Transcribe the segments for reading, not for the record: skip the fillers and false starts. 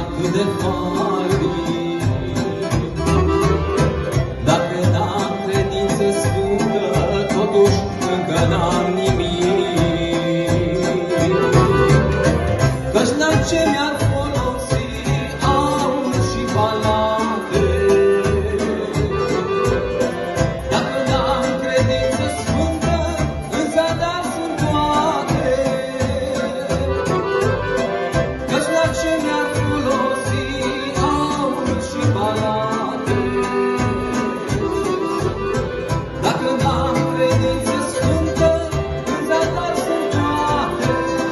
atât de fain. Dacă n-am credință sfântă, totuși încă n-am nimic. Căci la ce mi-ar folosi aur și palate, dacă n-am credință sfântă, în zadar sunt toate. Căci la ce mi-ar folosi aur și palate, dacă n-am credință sfântă, în zadar sunt toate.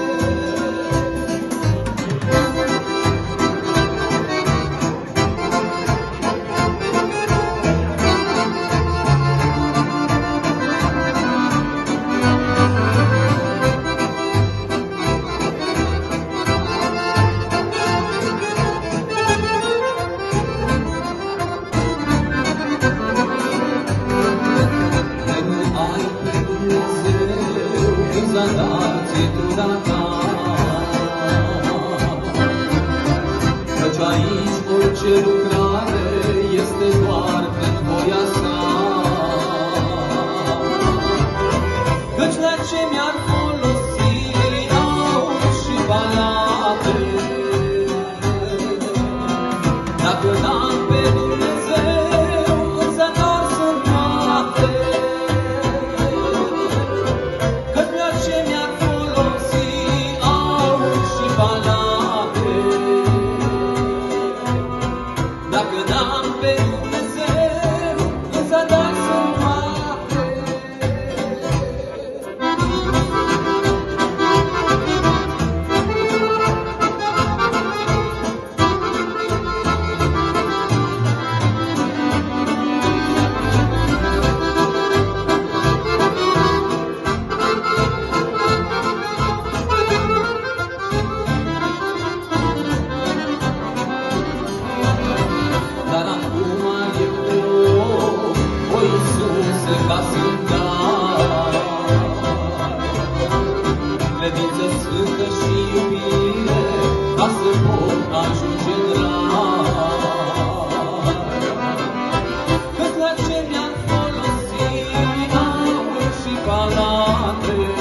Zadar ți-e truda ta, căci aici orice lucrare este doar prin voia sa. Căci la ce mi-ar folosi aur și palate, dacă n-am pe Dumnezeu, în zadar sunt toate. Dacă n-am pe Dumnezeu, în zadar sunt toate. Dar acum eu te rog, o Iisuse, ca să-mi dai credință sfântă și iubire, ca să pot ajunge în rai. Căci la ce mi-ar folosi aur și palate,